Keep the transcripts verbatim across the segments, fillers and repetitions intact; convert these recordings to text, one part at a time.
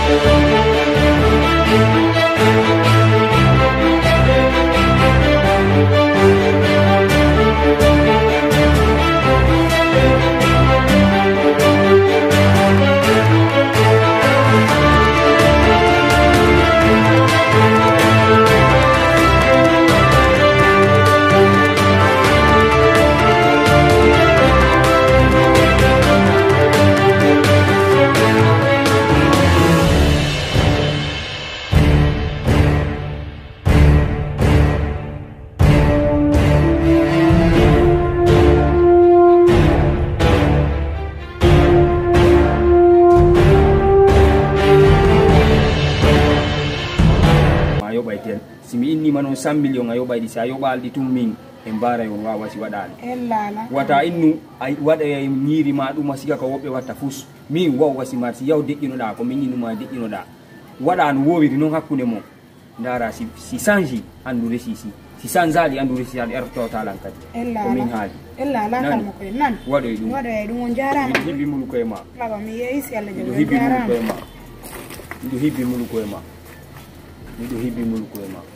cent millions ayo baydi sa yo baldi tum min en bara yo wawa si wadani ellala wata innu ay wada ay nyiri ma dum siga ko wobbe watta fus min wo wasi marsi yaw dekkino da ko min nyinu ma dekkino da wada an wowi non hakkunde mo ndara si si sanji andu resi si si sanjali andu resi al er total an kadi ko min haali ellala kan ko nan wado dum wado dum on jarama hibbi mulu ko e ma laba mi yeyi si alla jelo hibbi mulu ko e ma ndu hibbi mulu ko e ma ndu hibbi mulu ko e ma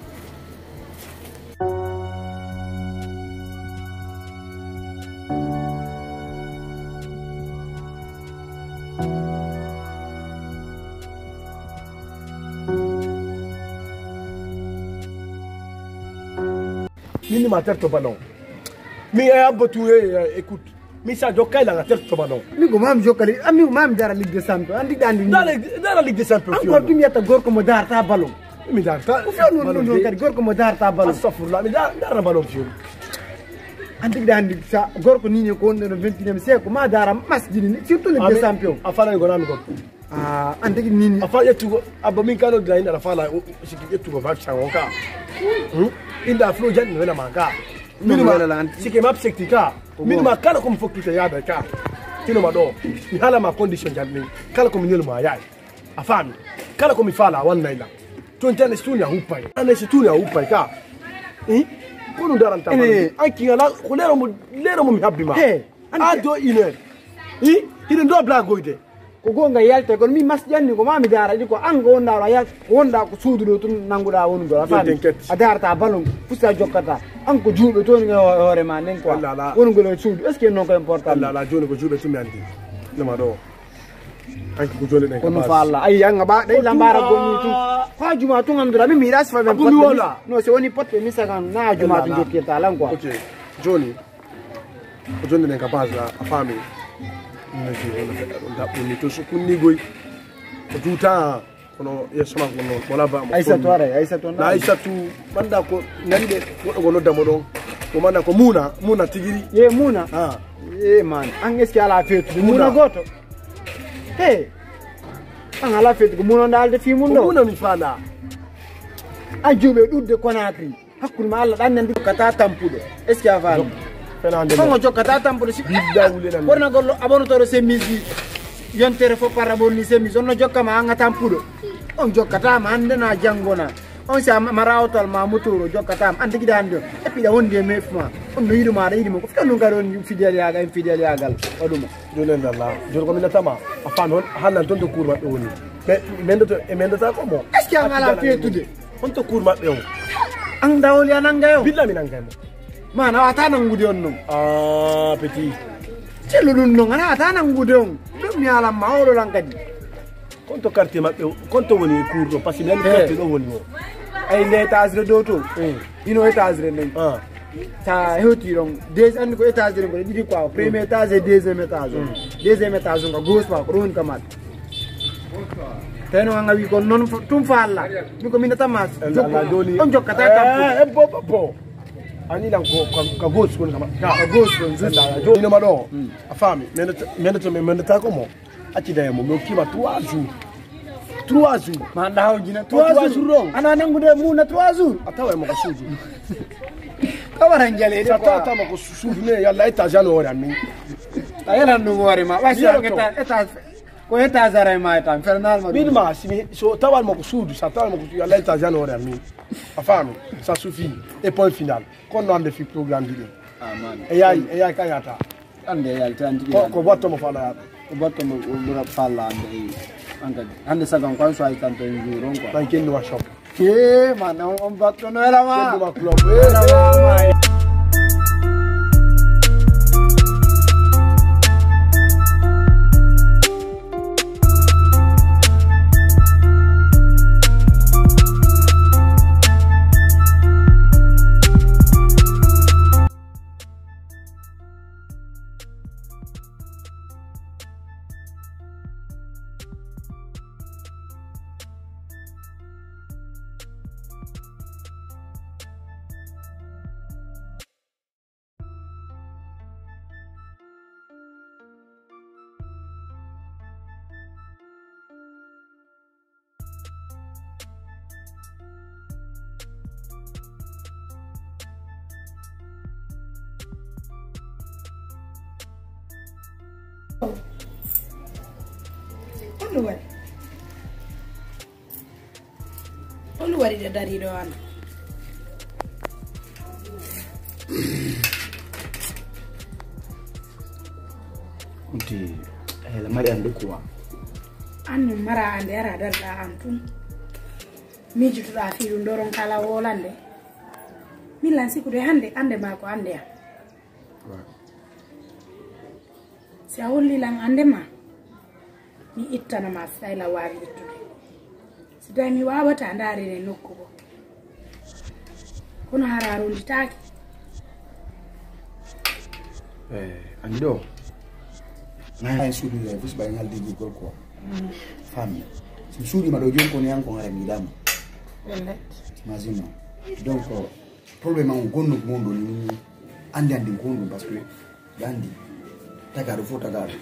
Mini ma terre ballon. Mi a batoué, écoute. Mi sa jokai la terre ballon. Mi go mam jokali, ami mam dara Ligue des Champions. Andi dandi. Dara dara Ligue des Champions. Encore tu mi ata gor ko mo dar ta ballon. Mi dar ta. Non non non kadi gor ko mo dar ta ballon. Astaghfirullah, mi dar dar ballon fiyo. Andi dandi sa gor ko ni ne ko no vingt et unième siècle ma dara masjidi surtout Ligue des Champions. Afala go nami go. Ah, andi ni afala yetu abo min kano dra ina afala siki yetu go va changoka. Hmm? Inda flow jan wala manga. Minima sike map sektika. Minima kala kom fokita ya da ka. Kino mado. Ni hala ma condition jan ni. Kala kom nyelo ma ya. Afami. Kala kom ifala wan naila. Tuntane stunia hupai. Ana stunia hupai ka. Eh? Kono daranta ma. Anki ala ko lero mo lero mo mi habbi ma. Eh. Ado ine. Eh? Ine ndo bla goide. Ko gonga yalte ko mi mas janni ko mami dara di ko anga wonda la yal wonda ko suududo tun nanguda wonu do afani adarta balon fusta jokkata an ko juube to nga hore ma nen ko wonu golo suudu est ce que non ko important la la joni ko juube tumi andi lama do anki ko joni den ko no fa Allah ay yanga ba dai lambara gonni tu fa juma tu ngam dura mi miras fa ben pot no se woni pot mi sagan na juma tu jokketa lan ko ok joni ko joni den capaz la afami ni to su kunni goy ko tuta kono yesma kono wala ba mo aisa to are aisa to na aisa tu banda ko nande ko go nodda mo don ko manda ko muna muna tigiri ye muna ah eh man an eski ala fetu muna goto hey an ala fetu ko muna dalde fi mun do muna mi fala ajube dudde konakri hakkul ma Allah dan nandi kata tampude eski afal Fango jokata tampo si borna gollo abono toro semisi yontere fo paraboni semisi onno jokka ma anga tampudo on jokkata ma ande na jangona on sa marawtol ma muturo jokkata ande gidando e pida wonde mefma on no yidu ma da yidu ko fitanu garon fidel yaga en fidel yagal oduma jolen Allah jor ko minatama afan halan ton to kurba do woni be mendo to e mendo ta ko mo est ce que ngala fetude on to kurba be on ang dawli anangayo billa minangayo mana atana ngudi on non ah petit celulun non ana atana ngudi on dum mi ala mawlo lankadi konto quartier mabbe konto woni courdo parce que nel quartier do woni o ay le tasre do to ino etasre non ah ta hoti ron des an ko etasre ko didi quoi premier étage et deuxième étage deuxième étage ko gauche pa ko ron kamat teno nga wi ko non tum falla mi ko minata mas on jokkata tam e bo bo ani lan ko ka gauche ko kama ka gauche ko zunda jo ino mado afami mendo me mendo ta ko mo ati da mo mo kiba trois jours trois jours ma dawo jina trois jours ana nangude mu na trois jours atawa mo ka suju kawaran jale de ta ta mo ko suju ne yalla eta jano ora mi ayala no wore ma wasi eta eta ko eta zara ma eta infernal ma bin ma si so tawa mo ko suju sa tawa mo ko yalla eta jano ora mi afami ça suffit et point final kon no ande fi programme bi aman e yayi e yayi kayata ande yayi tan ko ko botto mo fala ko botto mo dura falla ande Angkat. Anda sagang kau suai tanto ini ron kau. Man kendo wa shop. Ke mana om bakto no era ma. Kendo wa club. Era ma. Oluwari Oluwari da dari do an Unti eh la mari ande kuwa annu mara ande ara darda am tun mi jutu da fi dun doron kala wolande mi lansi kude hande ande mako ande ya si awolli lang ande ma mi ittana ma sayla wawi ittude si tawi mi wawata ndaari ne nokku ko kono hararundi taaki eh ando ngai sudi le bus bay ngal digi gol ko fami sim sudi ma do jonko ne yanko ngara mi dam elle mazino donc problème on gonno mondo ni andi andi gondo parce que yandi tagaro fo tagaro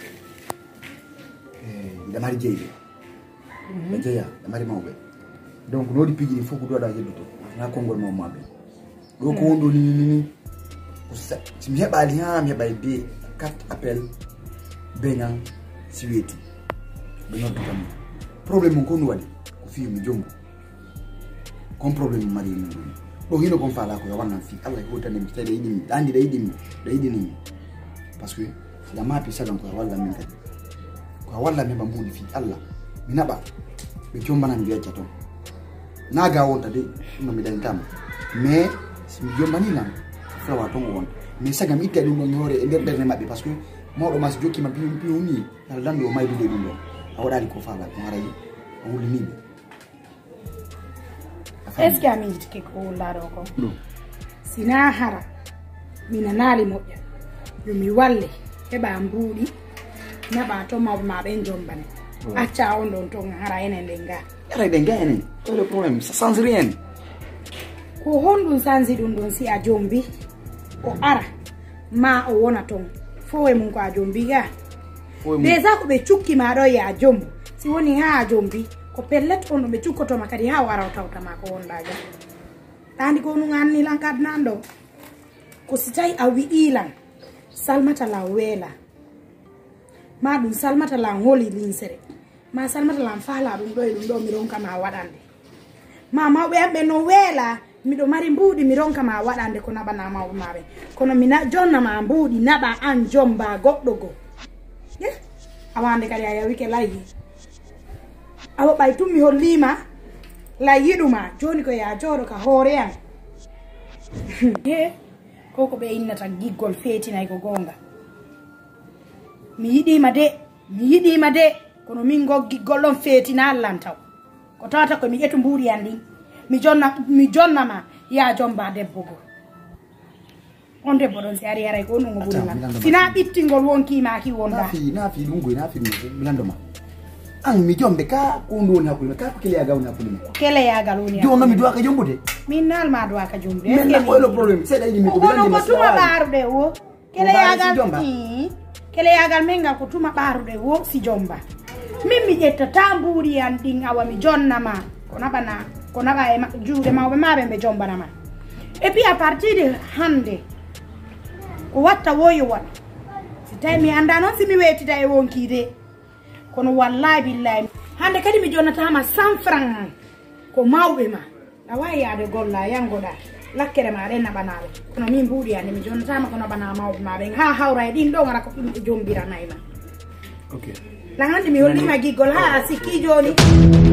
eh da mari jeybe ba jeya da mari mawbe donc nodi pigi il faut ko doda jebuto na kongol mo mabbe do ko wondo ni ni ko sa si mi heba ali ha mi heba be quatre appel benang siweti be no tam problème ko no wadi ko fi mi jombo kon problème mari ni do hino kon fala ko wana fi Allah ko tan mi tede yidi andi da yidi da yidi ni parce que la mapi sagan ko walla min kadi ko walla me bambundi fi Allah mi naba be jombana mi yacca ton naga wonta de no mi dan tam mais si mi jombani lan flawa ton won mais saga mi itte dum no hore e der derne mabbe parce que mawdo mas jokki ma pium pium ni dal dando may dude dum do awdali ko fala ko ngarayi awuli ni be est ce que ami jike ko la do ko sina hara mina nali moja yomi walle heba mbudi na ba to ma ma ben jombane acha on don to hara ene lenga ara denga ene to le problème ça sans rien ko hondun sanzi dun don si a jombi o ara ma o wona ton fo e mun ko a jombi ga be za ko be cukki ma do ya jombo si woni ha jombi ko pellet on be cukkoto makadi ha wara tawta ma ko wonda ga tandi ko nu nganni lan kad nando ko sitai a wi ilan salmata la wela ma dum salmata la holi linsere ma salmata la fala dum do dum do mi ronka ma wadande ma ma be ambe no wela mi do mari mbudi mi ronka ma wadande ko naba na ma mabe kono mi na jonna ma mbudi naba an jomba goddo go ye awande kali ya wike layi awo bay tum mi hollima la yiduma joni ko ya jodo ka hore an ye koko be innata giggol fetinay ko gonga mi yidi ma de mi yidi ma de kono min go giggol don fetina lantaw ko tata ko mi etu mburi andi mi jonna mi jonna ma ya jomba debbo go on debbo don si ari ara ko no ngoburi na fina bittingol wonki ma ki wonda na fi na fi dungo na fi mi landoma an mi jombe ka ko ndo na ko ka ko kele ya gawna ko mi kele ya galoni do no mi do ka jombude min nal ma do ka jombude men na ko le problème c'est dai mi ko bilande ma tuma barude wo kele ya gal kele ya gal menga ko tuma barude wo si jomba min mi jetta tamburi an ding awa mi jonna ma ko nabana ko naba e juude mawbe mabe be jomba na ma et puis à partir de hande ko watta woyo wala si tay mi anda non si mi wetita e wonki de kono wallahi billahi hande kadi mi jonata ma cent francs ko mawbe ma la way yaade golla yangoda lakkere ma renna banale kono min buudi ande mi jonata ma kono bana mawbe ma be ha hawra e din do ngara ko dum jombira nayma okay la handi mi holli ma giggol ha sikki joni